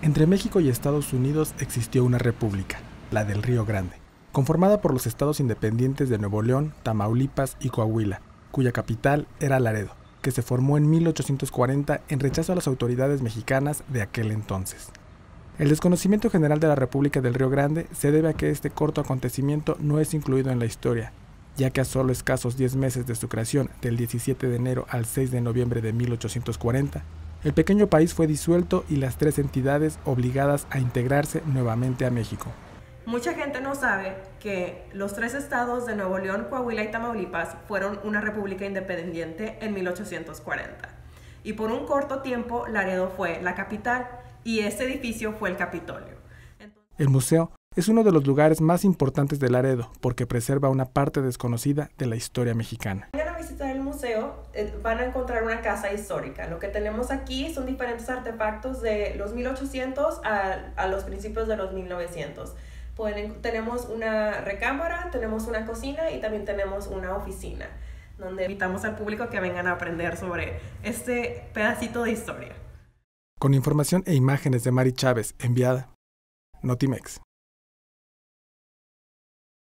Entre México y Estados Unidos existió una república, la del Río Grande, conformada por los estados independientes de Nuevo León, Tamaulipas y Coahuila, cuya capital era Laredo, que se formó en 1840 en rechazo a las autoridades mexicanas de aquel entonces. El desconocimiento general de la República del Río Grande se debe a que este corto acontecimiento no es incluido en la historia, ya que a solo escasos 10 meses de su creación, del 17 de enero al 6 de noviembre de 1840, el pequeño país fue disuelto y las tres entidades obligadas a integrarse nuevamente a México. Mucha gente no sabe que los tres estados de Nuevo León, Coahuila y Tamaulipas fueron una república independiente en 1840. Y por un corto tiempo, Laredo fue la capital y este edificio fue el Capitolio. El museo es uno de los lugares más importantes de Laredo porque preserva una parte desconocida de la historia mexicana. Vayan a visitar el museo, van a encontrar una casa histórica. Lo que tenemos aquí son diferentes artefactos de los 1800 a los principios de los 1900. Tenemos una recámara, tenemos una cocina y también tenemos una oficina, donde invitamos al público que vengan a aprender sobre este pedacito de historia. Con información e imágenes de Mari Chávez, enviada Notimex.